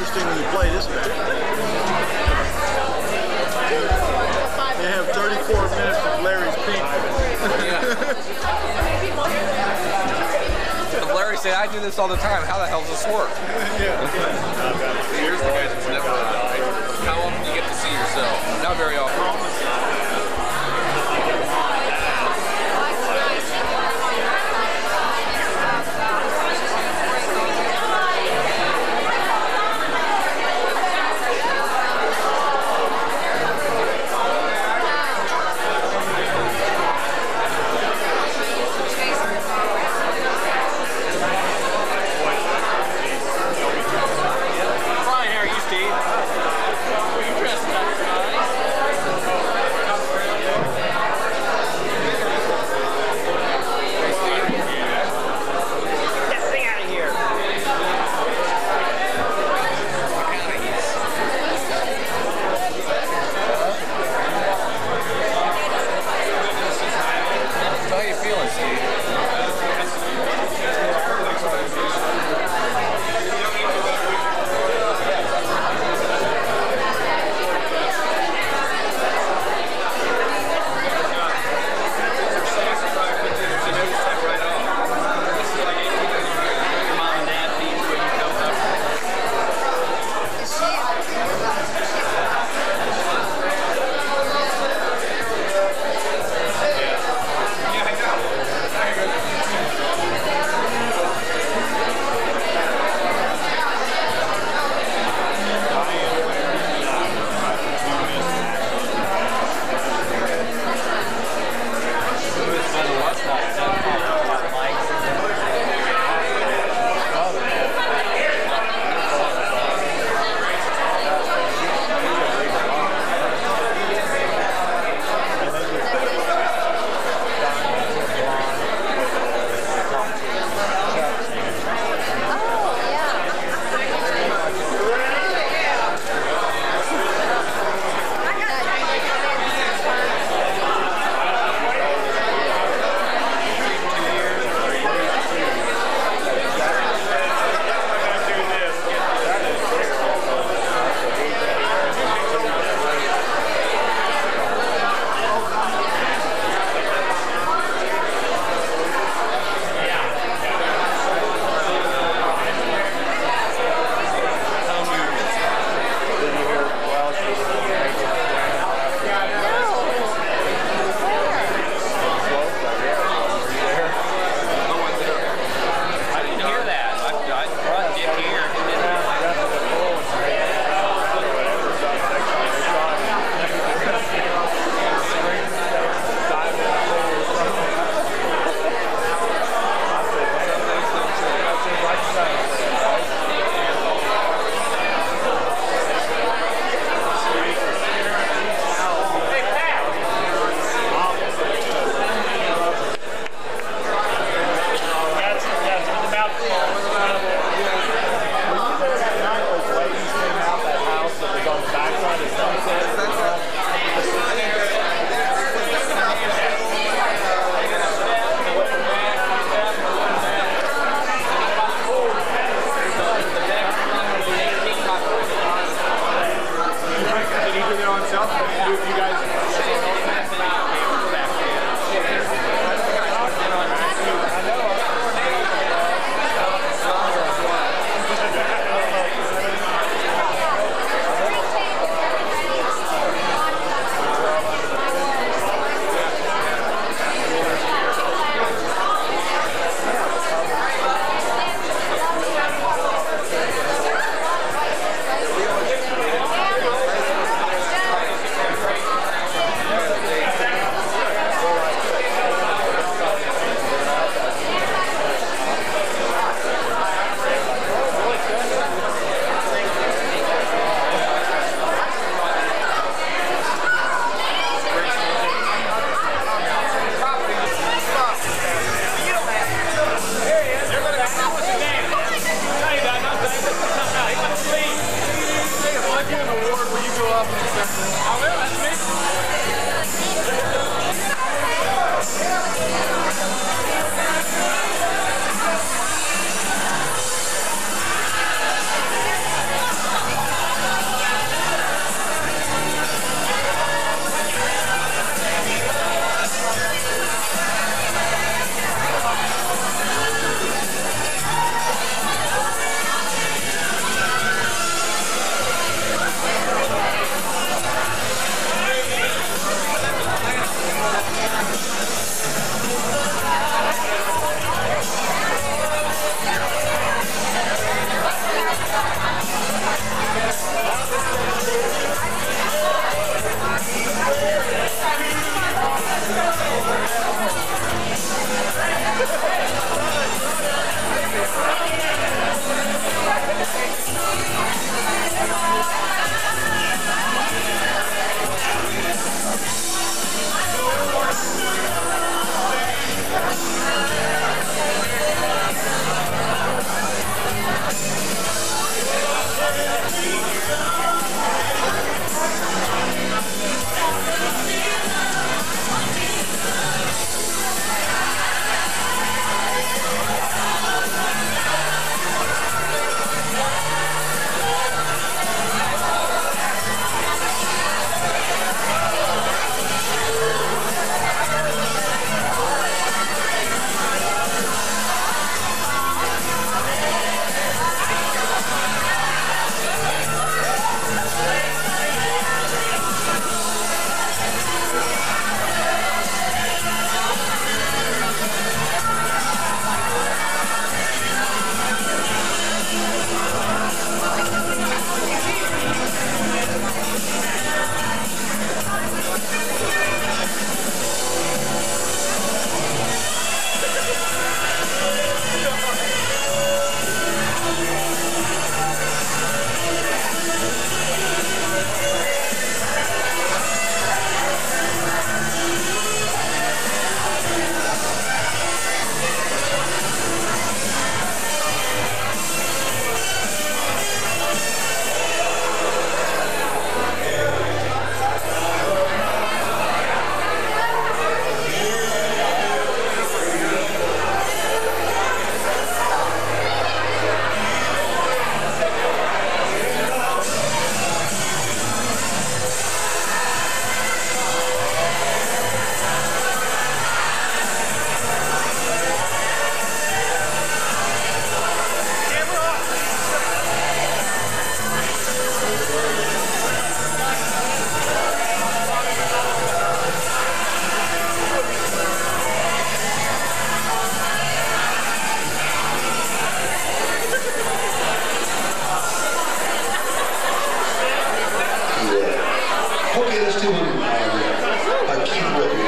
interesting when you play this back. They have 34 minutes of Larry's peak. Larry said, I do this all the time. How the hell does this work? Yeah. Here's the guys that's never how often do you get to see yourself? Not very often.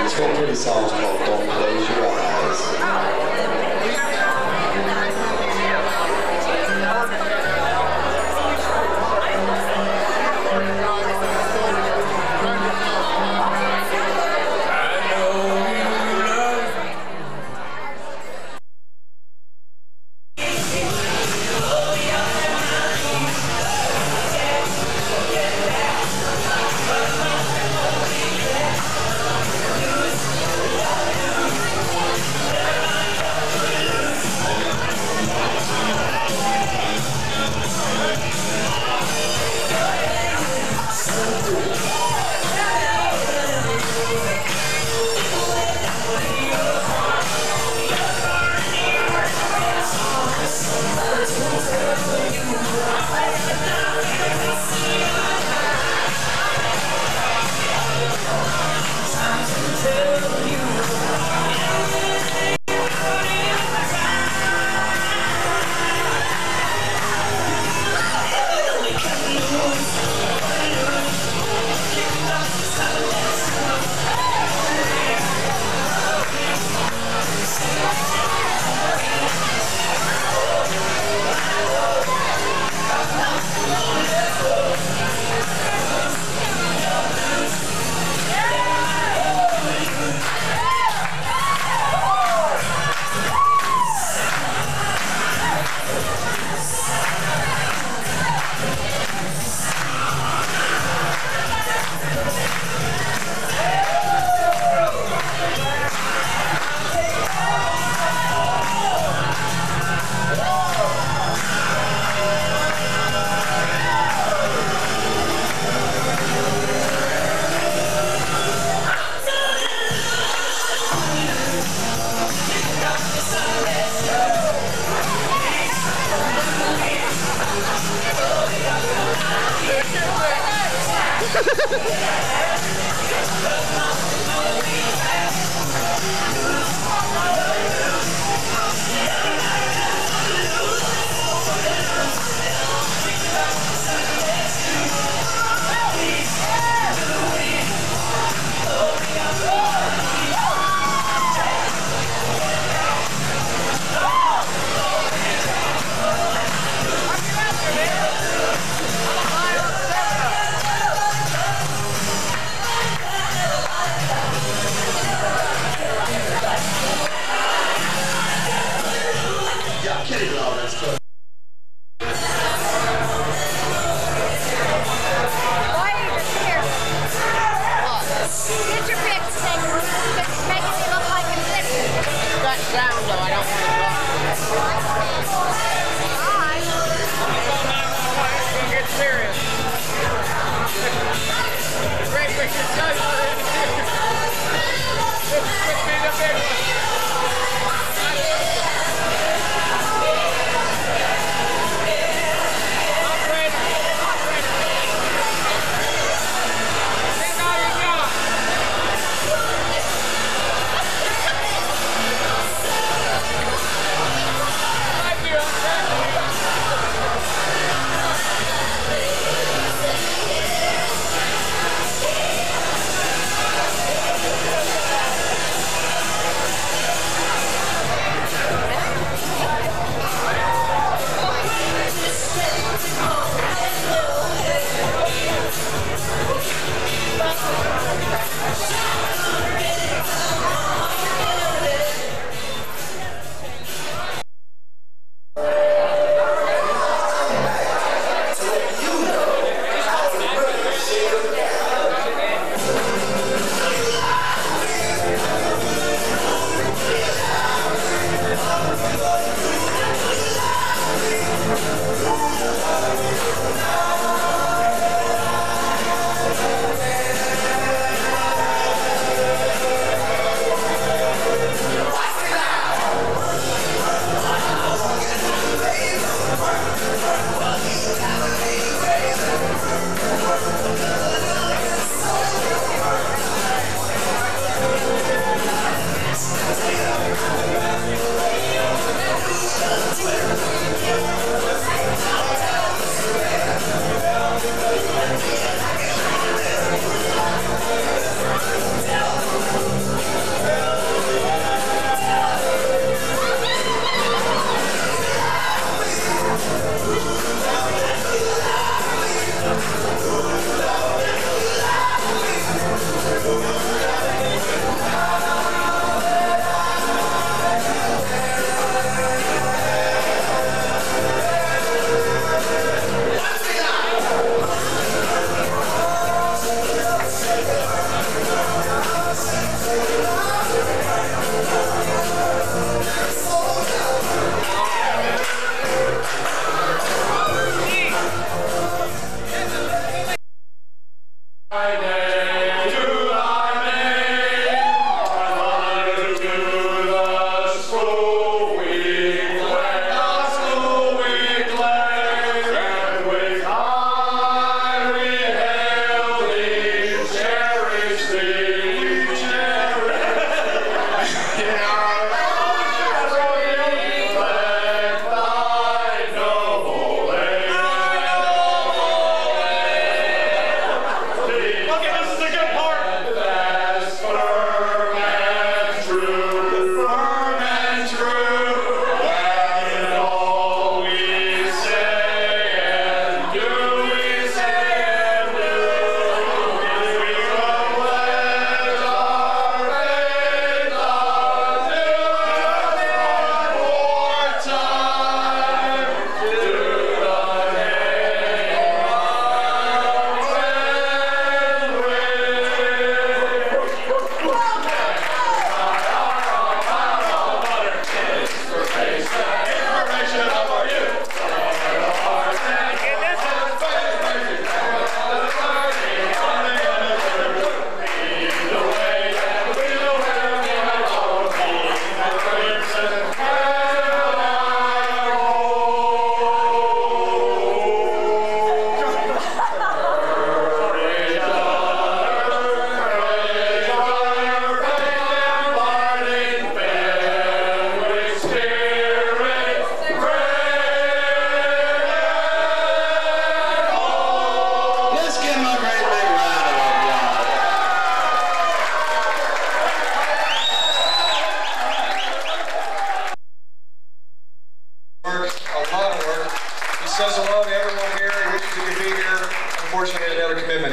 It's got pretty songs called Don't Close Your Eyes.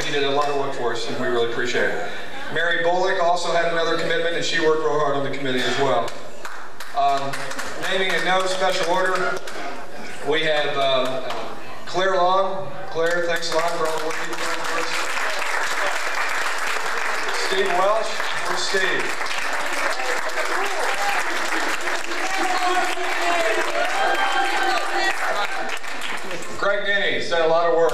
He did a lot of work for us, and we really appreciate it. Mary Bullock also had another commitment, and she worked real hard on the committee as well. Naming in no special order, we have Claire Long. Claire, thanks a lot for all the work you've done for us. Steve Welsh. Where's Steve? Greg Denny's done a lot of work.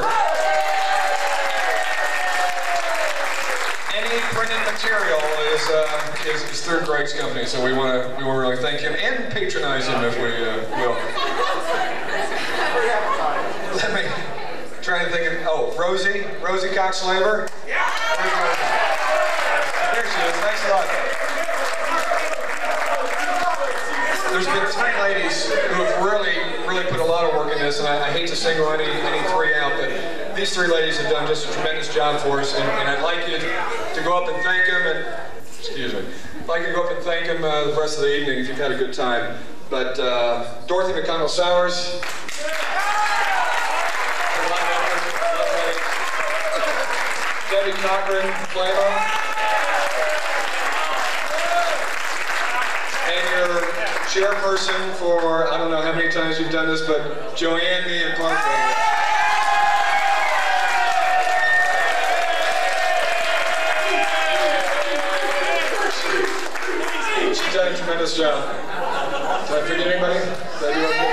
Any printed material is through Greg's company, so we want to really thank him and patronize him if we will. Let me try to think of Rosie Cox-Labor. Yeah. There she is. Thanks a lot. There's been 3 ladies who have really put a lot of work in this, and I hate to single any 3 out, but these 3 ladies have done just a tremendous job for us, and I'd like you to go up and thank them, and excuse me, I'd like you to go up and thank them the rest of the evening if you've had a good time. But Dorothy McConnell-Sowers, Debbie Cochran, Flamo, and your chairperson for, I don't know how many times you've done this, but Joanne, me, and Parker. She's done a tremendous job. Did I forget anybody? Did I do okay?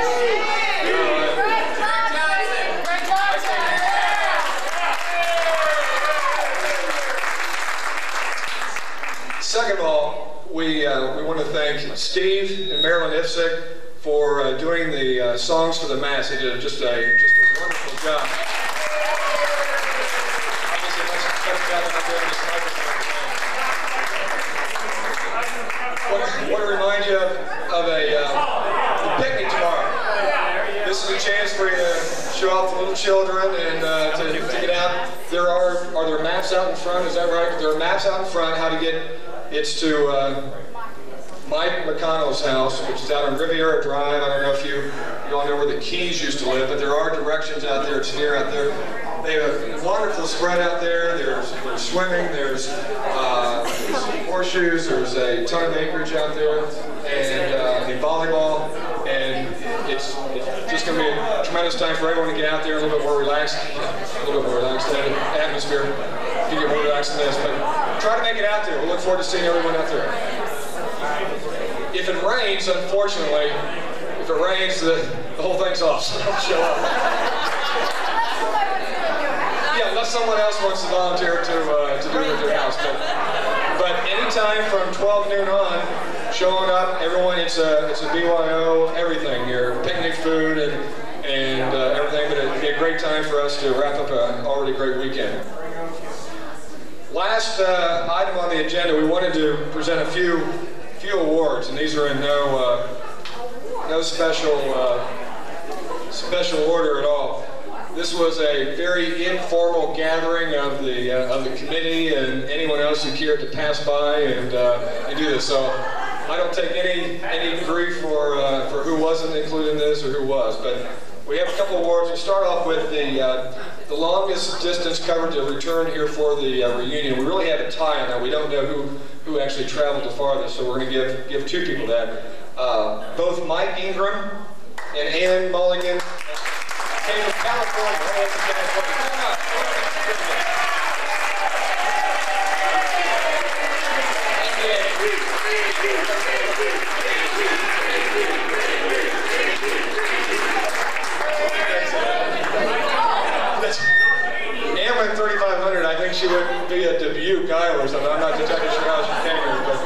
Second of all, we want to thank Steve and Marilyn Ifsick for doing the songs for the Mass. They did just a wonderful job. Obviously, much better job than I'm doing this microphone. I want to remind you of a picnic tomorrow. This is a chance for you to show off the little children and to get out. Are there maps out in front? Is that right? There are maps out in front how to get. It's to Mike McConnell's house, which is out on Riviera Drive. I don't know if you all know where the Keys used to live, but there are directions out there. It's near out there. They have a wonderful spread out there. There's swimming, there's horseshoes, there's a ton of acreage out there, and volleyball, and it's just going to be a tremendous time for everyone to get out there, a little bit more relaxed atmosphere. You get more relaxed than this, but try to make it out there. We'll look forward to seeing everyone out there. If it rains, unfortunately, the whole thing's off, so don't show up. Yeah, unless someone else wants to volunteer to do it at their house. But anytime from 12 noon on, showing up, everyone, it's a BYO, everything here, picnic food and everything, but it'd be a great time for us to wrap up an already great weekend. Last item on the agenda, we wanted to present a few awards, and these are in no special order at all. This was a very informal gathering of the committee and anyone else who cared to pass by and do this. So I don't take any grief for who wasn't included in this or who was, but we have a couple awards. We'll start off with the longest distance covered to return here for the reunion. We really have a tie on that. We don't know who actually traveled the farthest, so we're going to give 2 people that. Both Mike Ingram and Ann Mulligan came from California. Ann went 3,500. I think she would be a Dubuque, Iowa or something. I'm not exactly sure how she came here, but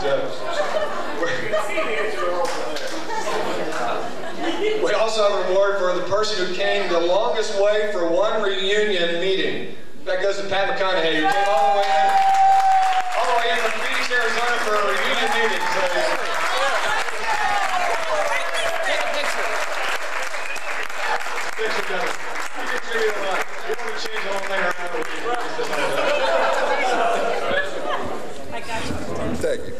we also have an award for the person who came the longest way for one reunion meeting. That goes to Pat McConaughy, who came all the way in from Phoenix, Arizona for a reunion meeting. So, take a picture. Picture done. You contributed a lot. You want to change the whole thing around. I got you. Thank you.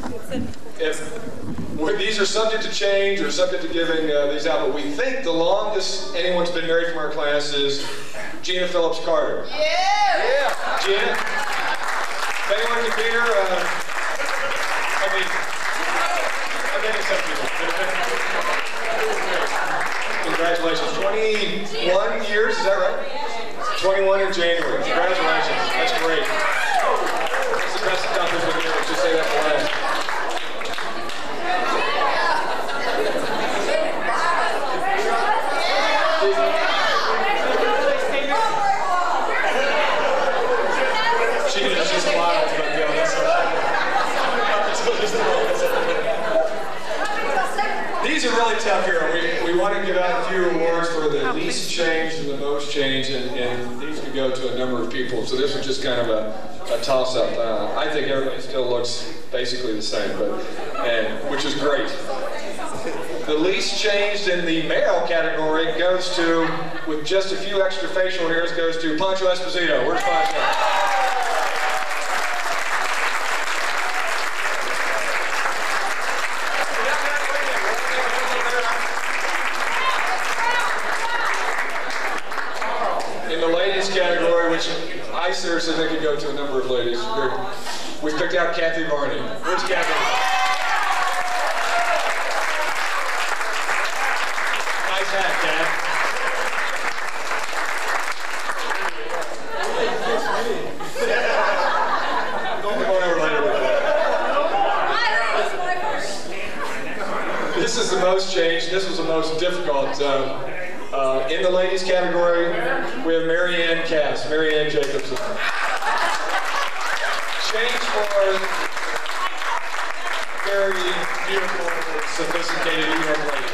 These are subject to change or subject to giving these out, but we think the longest anyone's been married from our class is Gina Phillips Carter. Yeah! Yeah, Gina. If anyone can beat her, I think it's up to you. Congratulations. 21 years, is that right? 21 in January. Congratulations. That's great. That's the best accomplishment here. Let's just say that for last. She smiled, but yeah, these are really tough here. We want to give out a few awards for the least changed and the most changed, and these could go to a number of people. So this was just kind of a toss-up. I think everybody still looks basically the same, which is great. The least changed in the male category goes to, with just a few extra facial hairs, goes to Pancho Esposito. Where's Pancho? In the ladies category, which I seriously think could go to a number of ladies, we picked out Kathy Varney. Where's Kathy? Nice hat, Kat. Come on over later with that. This is the most changed. This was the most difficult. In the ladies category, we have Marianne Cass, Marianne Jacobson. Change for very beautiful, sophisticated New York lady.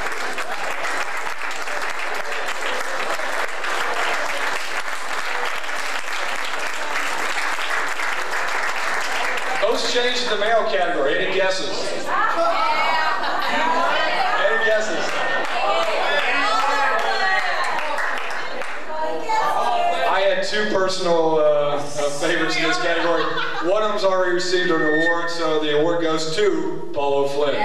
Most changed in the male category. Any guesses? Any guesses? I had two personal favorites in this category. One of them's already received an award, so the award goes to Paulo Flynn.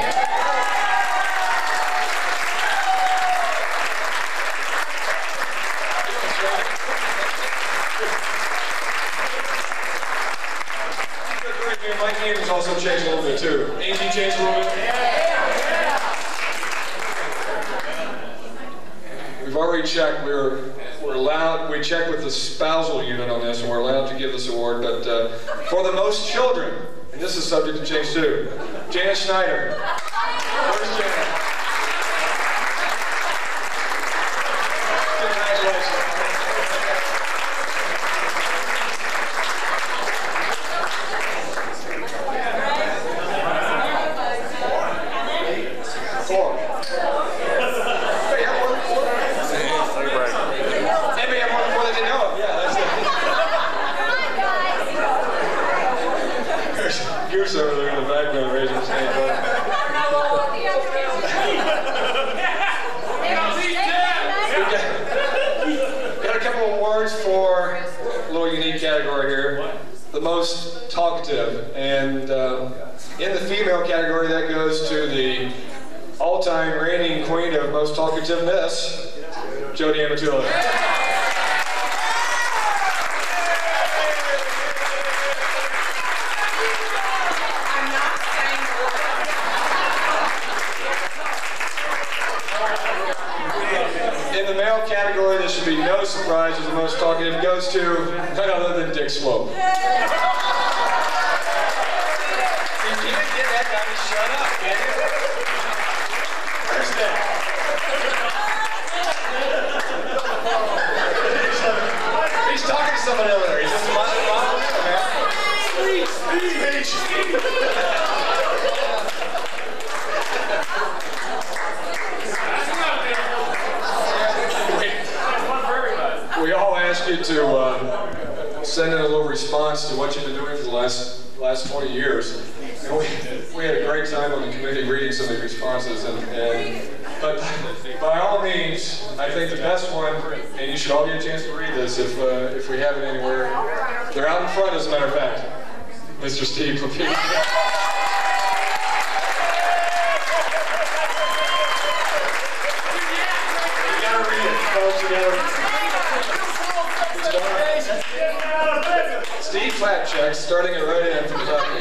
My game has also changed a little bit too. Angie changed a little bit. We've already checked. We're allowed. We checked with the spousal unit on this, and we're allowed to give this award. But for the most children, and this is subject to change too. Janet Schneider. Where's Janet? Congratulations. Goose over there in the background raising his hand. Got a couple awards for a little unique category here. The most talkative, and in the female category that goes to the all-time reigning queen of most talkativeness, Jody Amatula. In the male category, there should be no surprise as the most talkative goes to none other than Dick Swope. You can't get that guy to shut up, can you? Where's Dick? He's talking to somebody over there. He's just we all ask you to send in a little response to what you've been doing for the last 20 years. And we had a great time on the committee reading some of the responses, but by all means, I think the best one, and you should all get a chance to read this if we have it anywhere. They're out in front, as a matter of fact. Mr. Steve Lapine. You gotta read it, folks. You gotta read it. Steve Flapcheck, starting it right in from the top.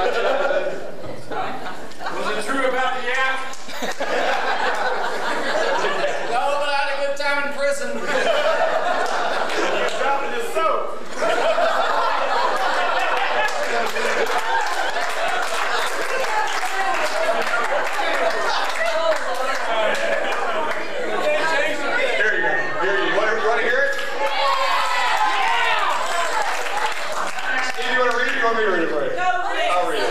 Was it true about the yak? No, but I had a good time in prison. You're dropping the soap. Here you go. Here you want to hear it? Steve, you want to read it? You want me to read it for you? I'll read it.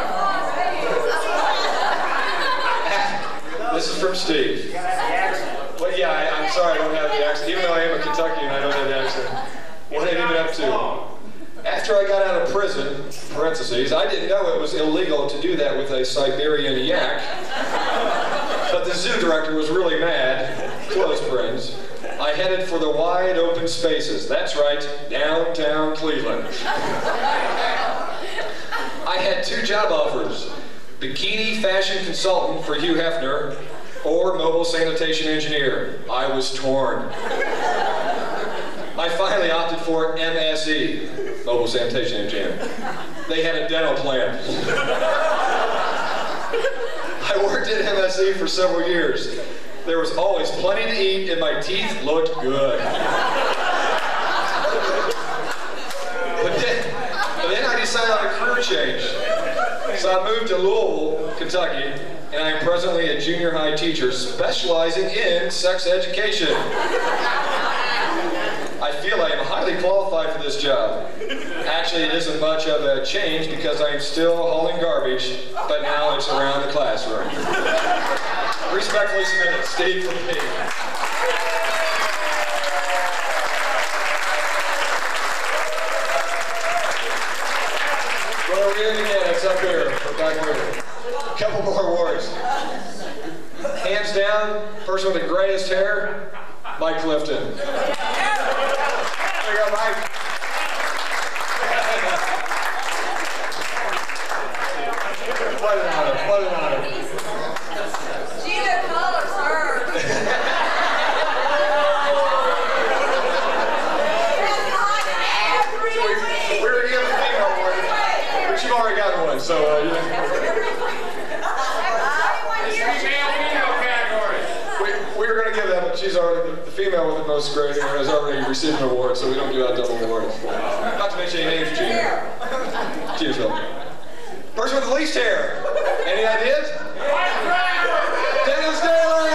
This is from Steve. Well, yeah, I'm sorry I don't have the accent. Even though I am a Kentuckian, I don't have the accent. What have I been up to? After I got out of prison, parentheses, I didn't know it was illegal to do that with a Siberian yak. But the zoo director was really mad, close friends. I headed for the wide open spaces. That's right, downtown Cleveland. I had 2 job offers. Bikini fashion consultant for Hugh Hefner, or mobile sanitation engineer. I was torn. I finally opted for MSE, mobile sanitation engineer. They had a dental plan. I worked at MSE for several years. There was always plenty to eat and my teeth looked good. But then I decided on a career change. So I moved to Louisville, Kentucky, and I am presently a junior high teacher specializing in sex education. I feel I am highly qualified for this job. Actually, it isn't much of a change because I am still hauling garbage, but now it's around the classroom. Respectfully submitted, Steve from me. Well, we're getting again. It's up here. We're back later. A couple more awards. Hands down, person with the greatest hair, Mike Clifton. There you go, Mike. What an honor. What an honor. She's a color, sir. We were giving a female award, but you've already gotten one, so you know. We were going to give that, but she's already, the female with the most gray hair has already received an award, so we don't do that double award. Not to mention any names, Gina. Gina's help. Person with the least hair. Any ideas? Dennis Daly!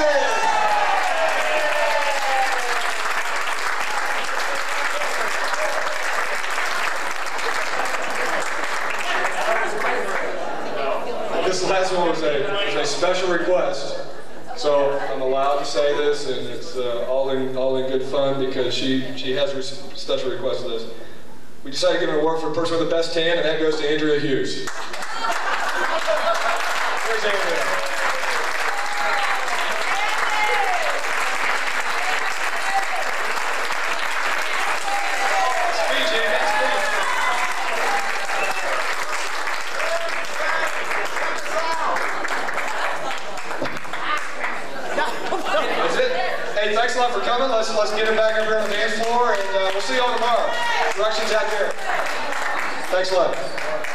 This last one was a special request. So I'm allowed to say this, and it's all in good fun because she has a special request for this. We decided to give an award for the person with the best tan, and that goes to Andrea Hughes. Where's Andrea? Speech, Andrea, speech. That's it. Hey, thanks a lot for coming. Let's get him back up here on the dance floor, and we'll see you all tomorrow. Directions out there. Thanks a lot.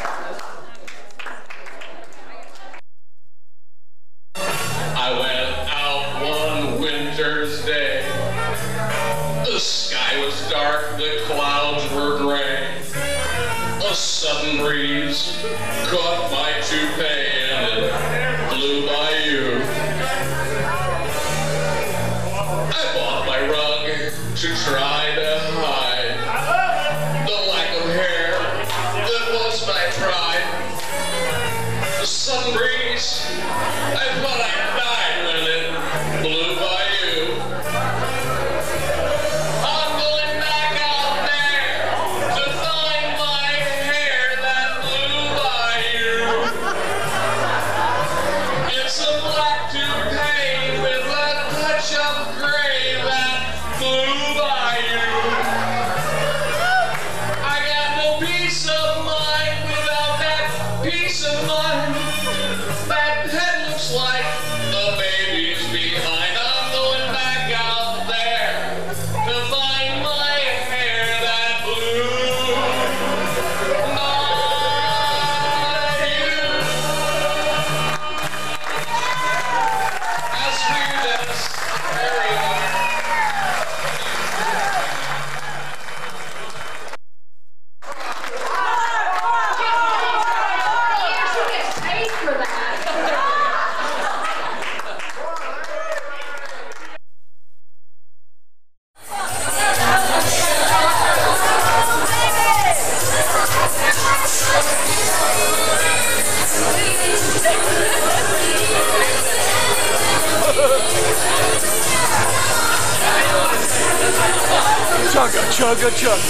I went out one winter's day. The sky was dark, the clouds were gray. A sudden breeze caught my toupee and it blew by you. I bought my rug to try to hide the lack of hair that was my pride. The sudden breeze, I thought I died when it blew by you. I'm going back out there to find my hair that blew by you. It's a black toupee with a touch of gray that blew by you. Chugga chugga.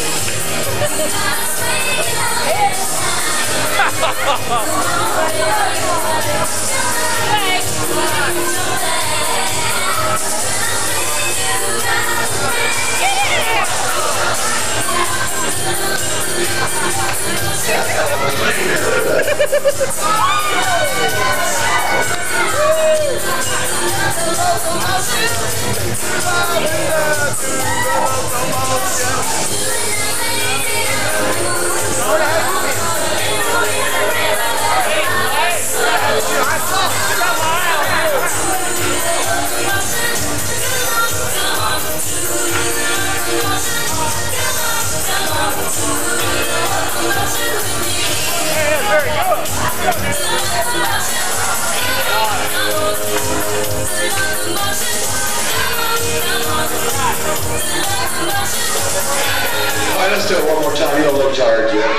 All right, let's do it one more time. You don't look tired yet.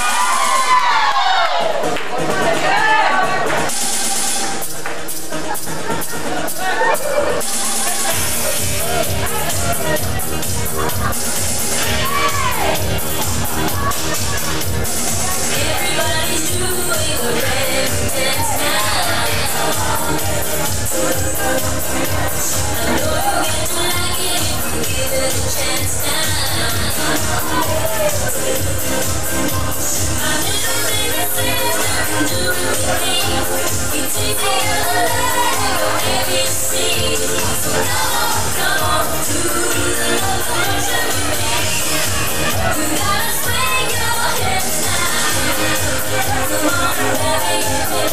Everybody's doing the residence now. I know you get to like it if you give it a chance now. My little baby says I can do anything. He takes me out of life, every scene. So come on, do the love function with me. You gotta swing your hips now. Come on, baby, don't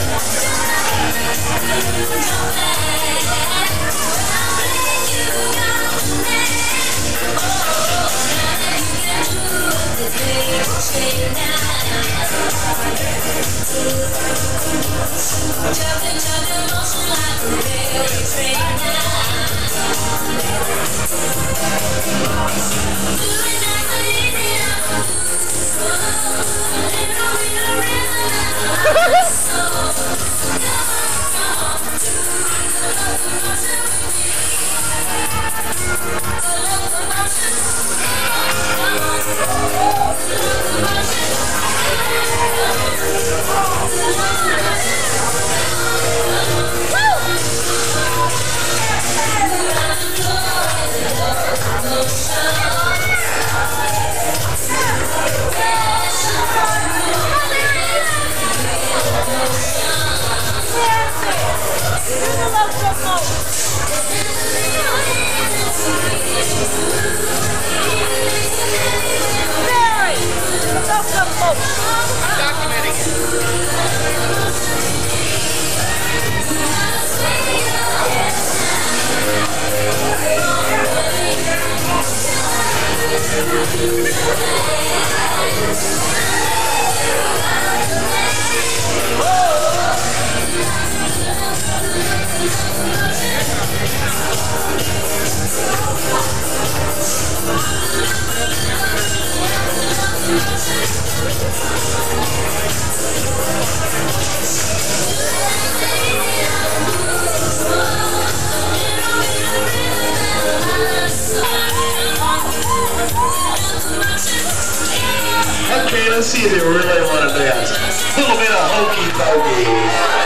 Okay, let's see if you really want to dance. A little bit of hokey pokey.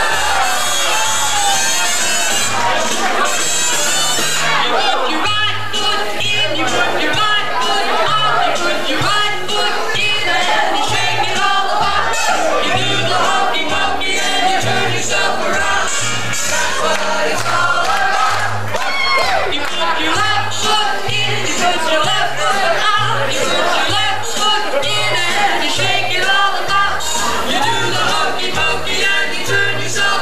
You do the hokey pokey and you turn yourself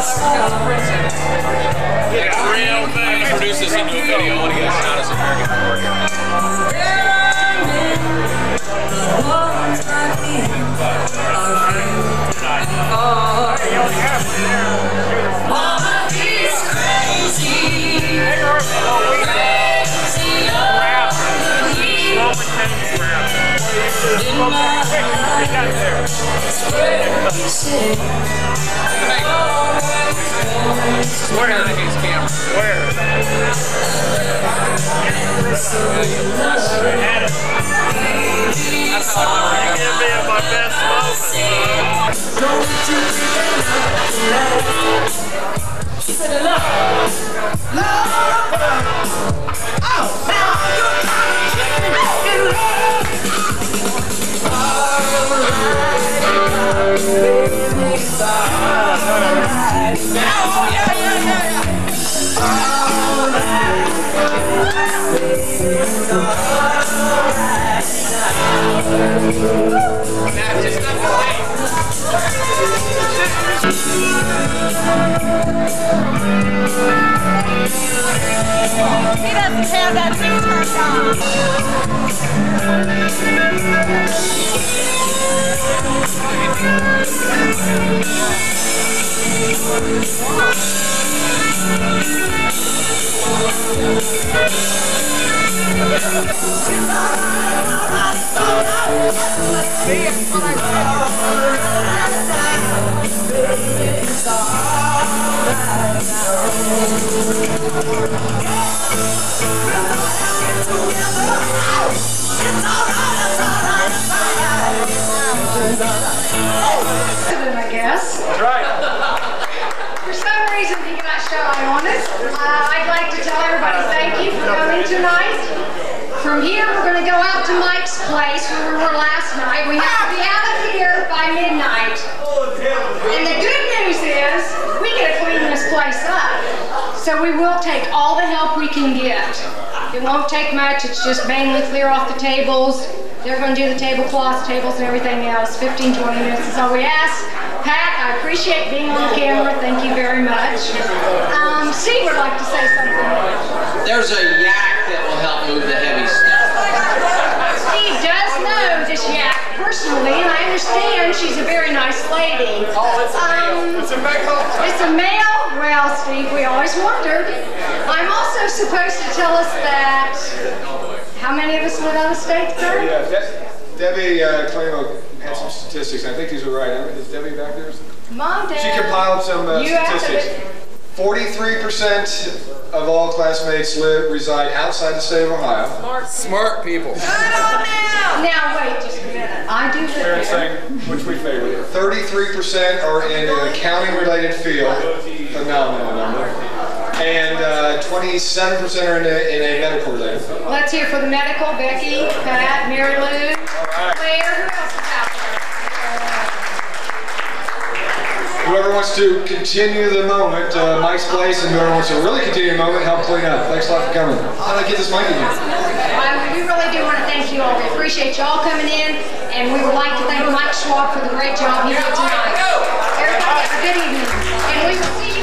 Yeah, real thing. Produce this into a video. I want to get a shot of some American forward. Mama is crazy. Where are these cameras? Where? That's how I Give me my best moment. She said, love. Oh, now you're He doesn't have that thing turned I guess. That's right. For some reason, he got shy on us. I'd like to tell everybody thank you for coming tonight. From here, we're going to go out to Mike's place where we were last night. We have to be out of here by midnight. And the good news is, we get to clean this place up. So we will take all the help we can get. It won't take much. It's just mainly clear off the tables. They're going to do the tablecloths, tables, and everything else. 15, 20 minutes is all we ask. Pat, I appreciate being on the camera. Thank you very much. Steve would like to say something. There's a yak that will help move the heavy stuff. Steve does know this yak personally, and I understand she's a very nice lady. Oh, it's a male. It's a male. It's a male? Well, Steve, we always wondered. I'm also supposed to tell us that how many of us live out of state, sir? Yeah, Debbie Clamo had some statistics. I think these are right. Is Debbie back there? Mom, Dad. She compiled some statistics. 43% of all classmates reside outside the state of Ohio. Smart people. Now, wait just a minute. I do live Parents here. saying which we favor. 33% are in an accounting-related field. Phenomenal number. And 27% are in a medical-related field. Let's hear for the medical. Becky, Pat, Mary Lou, Claire. Who else is out there? Whoever wants to continue the moment, Mike's place, and whoever wants to really continue the moment, help clean up. Thanks a lot for coming. How do I get this mic in here? We really do want to thank you all. We appreciate you all coming in, and we would like to thank Mike Schwab for the great job he did tonight. Everybody have a good evening, and we will see you